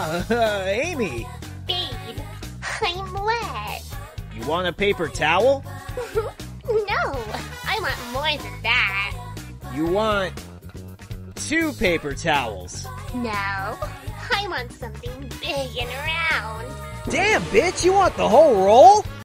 Amy! Babe, I'm wet. You want a paper towel? No, I want more than that. You want 2 paper towels. No, I want something big and round. Damn, bitch, you want the whole roll?